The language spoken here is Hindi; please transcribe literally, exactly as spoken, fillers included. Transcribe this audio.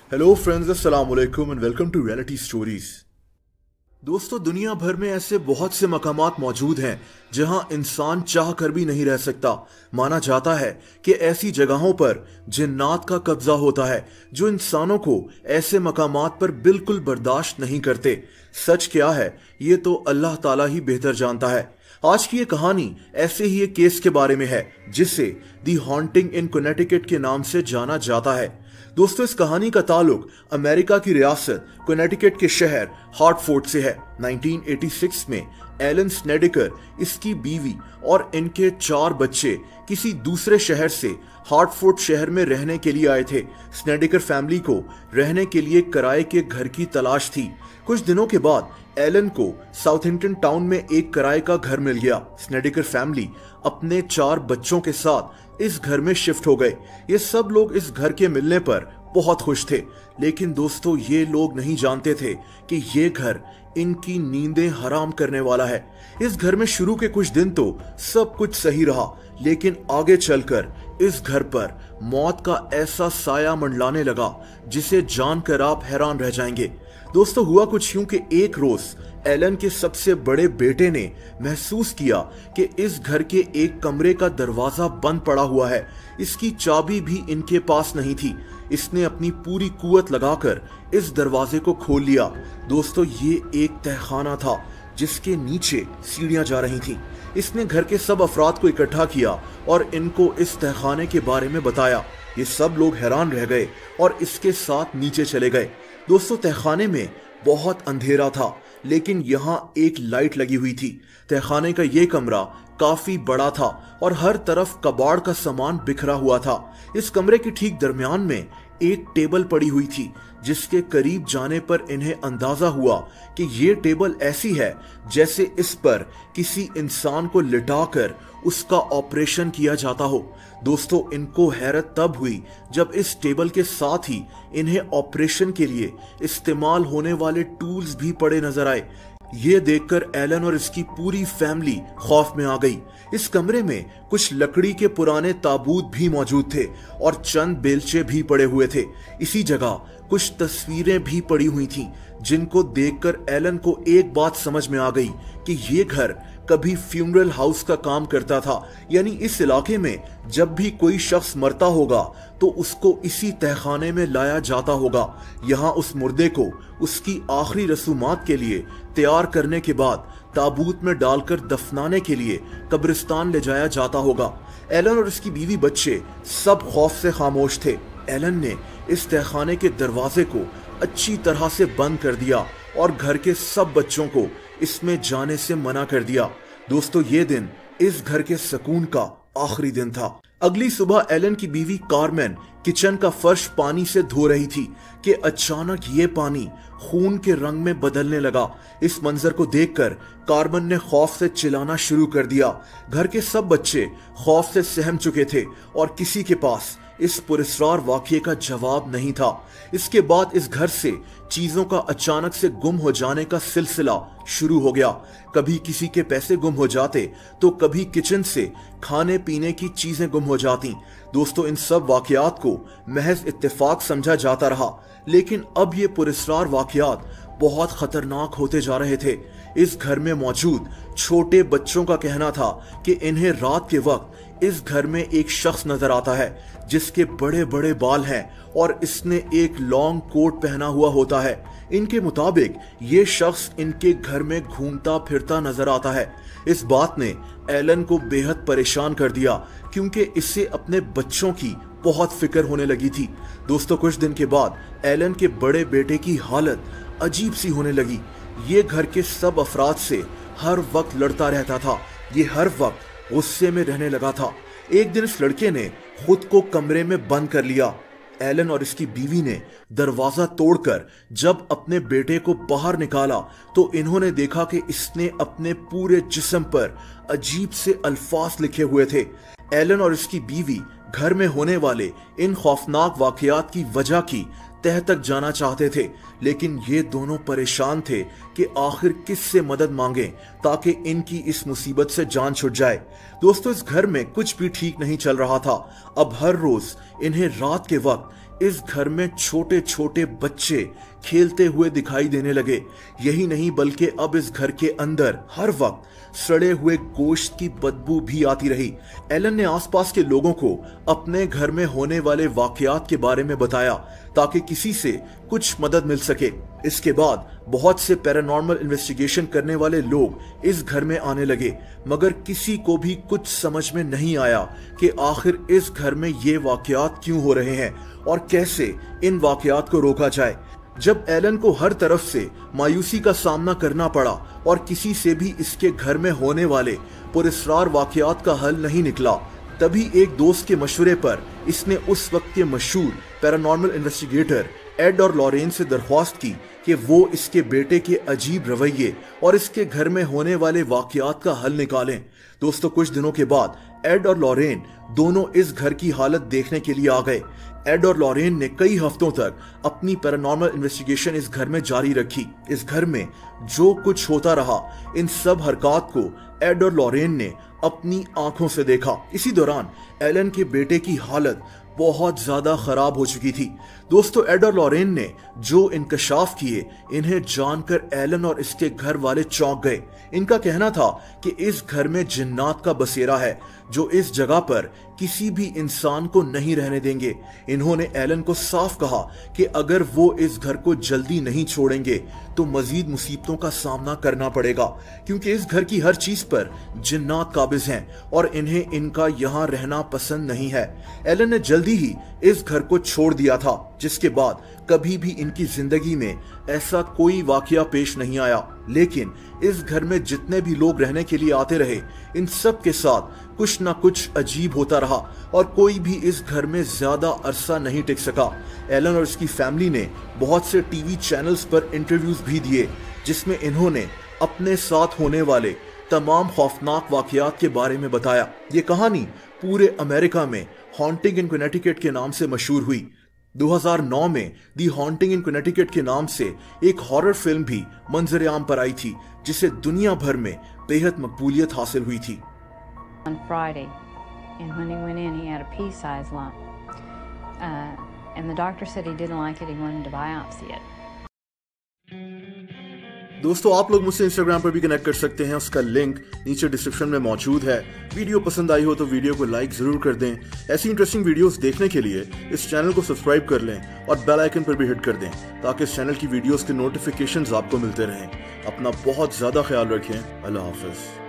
हेलो फ्रेंड्स, अस्सलाम वालेकुम and welcome to reality stories. दोस्तों, दुनिया भर में ऐसे बहुत से मकामात मौजूद हैं जहां इंसान चाह कर भी नहीं रह सकता। माना जाता है कि ऐसी जगहों पर जिन्नात का कब्जा होता है जो इंसानों को ऐसे मकामात पर बिल्कुल बर्दाश्त नहीं करते। सच क्या है ये तो अल्लाह ताला ही बेहतर जानता है। आज की ये कहानी ऐसे ही एक केस के बारे में है जिसे दी हॉन्टिंग इन कनेटिकट के नाम से जाना जाता है। दोस्तों, इस कहानी का ताल्लुक अमेरिका की रियासत कनेटिकट के शहर हार्टफोर्ड से है। नाइनटीन एटी सिक्स में एलन स्नेडिकर, इसकी बीवी और इनके चार बच्चे किसी दूसरे शहर से हार्टफोर्ड शहर में रहने के लिए आए थे। स्नेडिकर फैमिली को रहने के लिए किराए के घर की तलाश थी। कुछ दिनों के बाद एलन को साउथहैम्पटन टाउन में एक किराए का घर मिल गया। स्नेडिकर फैमिली अपने चार बच्चों के साथ इस घर में शिफ्ट हो गए। ये सब लोग इस घर के मिलने पर बहुत खुश थे, लेकिन दोस्तों ये लोग नहीं जानते थे कि ये घर इनकी नींदें हराम करने वाला है। इस घर में शुरू के कुछ दिन तो सब कुछ सही रहा, लेकिन आगे चलकर इस घर पर मौत का ऐसा साया मंडलाने लगा जिसे जानकर आप हैरान रह जाएंगे। दोस्तों, हुआ कुछ यूं कि एक रोज एलन के सबसे बड़े बेटे ने महसूस किया कि इस घर के एक कमरे का दरवाजा बंद पड़ा हुआ है। इसकी चाबी भी इनके पास नहीं थी। इसने अपनी पूरी कुवत लगाकर इस दरवाजे को खोल लिया। दोस्तों, ये एक तहखाना था जिसके नीचे सीढ़ियां जा रही थीं। इसने घर के सब अफराद को इकट्ठा किया और इनको इस तहखाने के बारे में बताया। ये सब लोग हैरान रह गए और इसके साथ नीचे चले गए। दोस्तों, तहखाने में बहुत अंधेरा था, लेकिन यहाँ एक लाइट लगी हुई थी। तहखाने का ये कमरा काफी बड़ा था और हर तरफ कबाड़ का सामान बिखरा हुआ था। इस कमरे के ठीक दरमियान में एक टेबल पड़ी हुई थी, जिसके करीब जाने पर इन्हें अंदाजा हुआ कि ये टेबल ऐसी है जैसे इस पर किसी इंसान को लिटाकर उसका ऑपरेशन किया जाता हो। दोस्तों, इनको हैरत तब हुई जब इस टेबल के साथ ही इन्हें ऑपरेशन के लिए इस्तेमाल होने वाले टूल्स भी पड़े नजर आए। ये देखकर एलन और इसकी पूरी फैमिली खौफ में आ गई। इस कमरे में कुछ लकड़ी के पुराने ताबूत भी मौजूद थे और चंद बेलचे भी पड़े हुए थे। इसी जगह कुछ तस्वीरें भी पड़ी हुई थीं, जिनको देखकर एलन को एक बात समझ में आ गई कि ये घर कभी फ्यूनरल हाउस का काम करता था। यानी इस इलाके में जब भी कोई शख्स मरता होगा तो उसको इसी तहखाने में लाया जाता होगा। यहाँ उस मुर्दे को उसकी आखिरी रसूमात के लिए तैयार करने के बाद ताबूत में डालकर दफनाने के लिए कब्रिस्तान ले जाया जाता होगा। एलन और इसकी बीवी बच्चे सब खौफ से खामोश थे। एलन ने इस तहखाने के दरवाजे को अच्छी तरह से बंद कर दिया और घर के सब बच्चों को इसमें जाने से मना कर दिया। दोस्तों, ये दिन इस घर के सुकून का आखिरी दिन था। अगली सुबह एलन की बीवी कार्मेन किचन का फर्श पानी से धो रही थी कि अचानक ये पानी खून के रंग में बदलने लगा। इस मंजर को देखकर कार्मेन ने खौफ से चिल्लाना शुरू कर दिया। घर के सब बच्चे खौफ से सहम चुके थे और किसी के पास इस पुरस्कार वाकये का जवाब नहीं था। इसके बाद इस घर से चीजों का अचानक से गुम हो जाने का सिलसिला शुरू हो गया। कभी किसी के पैसे गुम हो जाते तो कभी किचन से खाने पीने की चीजें गुम हो जाती। दोस्तों, इन सब वाकयात को महज इत्तेफाक समझा जाता रहा, लेकिन अब ये पुरस्कार वाकयात बहुत खतरनाक होते जा रहे थे। इस घर में मौजूद छोटे बच्चों का कहना था कि इन्हें रात के वक्त इस घर में एक शख्स नजर आता है जिसके बड़े बड़े बाल हैं और इसने एक लॉन्ग कोट पहना हुआ होता है। इनके मुताबिक ये शख्स इनके घर में घूमता फिरता नजर आता है। इस बात ने एलन को बेहद परेशान कर दिया, क्योंकि इससे अपने बच्चों की बहुत फिक्र होने लगी थी। दोस्तों, कुछ दिन के बाद एलन के बड़े बेटे की हालत अजीब सी होने लगी। ये घर के सब अफराद से हर वक्त लड़ता रहता था। ये हर वक्त गुस्से में रहने लगा था। एक दिन इस लड़के ने खुद को कमरे में बंद कर लिया। एलन और इसकी बीवी ने दरवाजा तोड़कर जब अपने बेटे को बाहर निकाला तो इन्होंने देखा कि इसने अपने पूरे जिस्म पर अजीब से अल्फाज लिखे हुए थे। एलन और इसकी बीवी घर में होने वाले इन खौफनाक वाकयात की वजह की तह तक जाना चाहते थे, लेकिन ये दोनों परेशान थे कि आखिर किससे मदद मांगे ताकि इनकी इस मुसीबत से जान छुट जाए। दोस्तों, इस घर में कुछ भी ठीक नहीं चल रहा था। अब हर रोज इन्हें रात के वक्त इस घर में छोटे छोटे बच्चे खेलते हुए दिखाई देने लगे। यही नहीं बल्कि अब इस घर के अंदर हर वक्त सड़े हुए गोश्त की बदबू भी आती रही। एलन ने आसपास के लोगों को अपने घर में होने वाले वाकयात के बारे में बताया ताकि किसी से कुछ मदद मिल सके। इसके बाद बहुत से पैरानॉर्मल इन्वेस्टिगेशन करने वाले लोग इस घर में आने लगे, मगर किसी को भी कुछ समझ में नहीं आया कि आखिर इस घर में ये वाकयात क्यों हो रहे हैं और कैसे इन वाकयात को रोका जाए। जब एलन को हर तरफ से मायूसी का सामना करना पड़ा और किसी से भी इसके घर में होने वाले पुरस्कार वाकयात का हल नहीं निकला, तभी एक दोस्त के मशवरे पर इसने उस वक्त के मशहूर पैरानॉर्मल इन्वेस्टिगेटर एड और लॉरेन से दरख्वास्त की कि वो इसके बेटे के अजीब रवैये और इसके घर में होने वाले वाकयात का हल निकालें। दोस्तों, कुछ दिनों के बाद एड और लॉरेन दोनों इस घर की हालत देखने के लिए आ गए। एड और लॉरेन ने कई हफ्तों तक अपनी पैरानॉर्मल इन्वेस्टिगेशन इस घर में जारी रखी। इस घर में जो कुछ होता रहा, इन सब हरकत को एड और लॉरेन ने अपनी आंखों से देखा। इसी दौरान एलन के बेटे की हालत बहुत ज्यादा खराब हो चुकी थी। दोस्तों, एड और लॉरेन ने जो इंकशाफ किए, इन्हें जानकर एलन और इसके घर वाले चौंक गए। इनका कहना था कि इस घर में जिन्नात का बसेरा है जो इस जगह पर किसी भी इंसान को नहीं रहने देंगे। इन्होंने एलन को साफ कहा कि अगर वो इस घर को जल्दी नहीं छोड़ेंगे तो मजीद मुसीबतों का सामना करना पड़ेगा, क्योंकि इस घर की हर चीज पर जिन्नात काबिज हैं और इन्हें इनका यहाँ रहना पसंद नहीं है। एलन ने जल्दी ही इस घर को छोड़ दिया था, जिसके बाद कभी भी इनकी जिंदगी में ऐसा कोई वाकया पेश नहीं आया। लेकिन इस घर में जितने भी लोग रहने के लिए आते रहे, इन सब के साथ कुछ ना कुछ अजीब होता रहा और कोई भी इस घर में ज्यादा अरसा नहीं टिक सका। एलन और इसकी फैमिली ने बहुत से टीवी चैनल्स पर इंटरव्यूज भी दिए, जिसमें इन्होंने अपने साथ होने वाले तमाम खौफनाक वाकयात के बारे में बताया। ये कहानी पूरे अमेरिका में हॉन्टिंग इन कनेटिकट के नाम से मशहूर हुई। दो हज़ार नौ में दी हॉन्टिंग इन कनेटिकट के नाम से एक हॉरर फिल्म भी मंजर आम पर आई थी, जिसे दुनिया भर में बेहद मकबूलियत हासिल हुई थी। On Friday, and when he went in, he had a pea-sized lump, uh, and the doctor said he didn't like it. He wanted to biopsy it. दोस्तों, आप लोग मुझसे इंस्टाग्राम पर भी कनेक्ट कर सकते हैं, उसका लिंक नीचे डिस्क्रिप्शन में मौजूद है। वीडियो पसंद आई हो तो वीडियो को लाइक जरूर कर दें। ऐसी इंटरेस्टिंग वीडियोस देखने के लिए इस चैनल को सब्सक्राइब कर लें और बेल आइकन पर भी हिट कर दें, ताकि इस चैनल की वीडियोस के नोटिफिकेशंस आपको मिलते रहें। अपना बहुत ज्यादा ख्याल रखें। अल्लाह हाफिज।